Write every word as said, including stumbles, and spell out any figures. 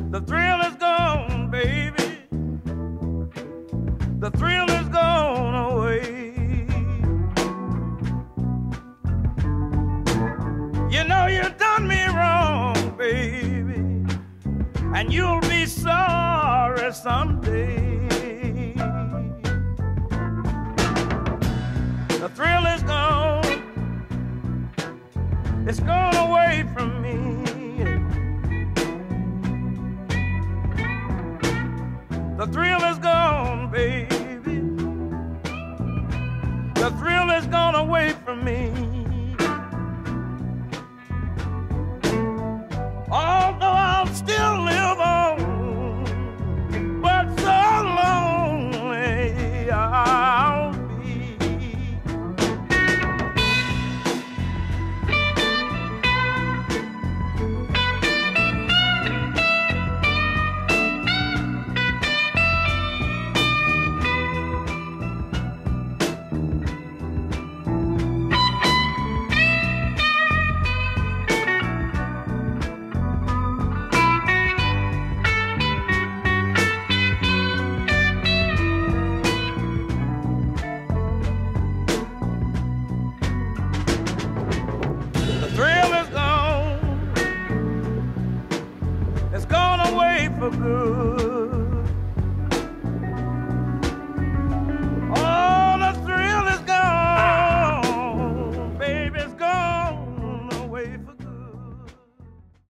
The thrill is gone, baby. The thrill is gone away. You know you done me wrong, baby, and you'll be sorry someday. The thrill is gone. It's gone away from me. The thrill is gone, baby. The thrill is gone away from me. Although I'll still live on, but so lonely I'll be. The thrill is gone. It's gone away for good.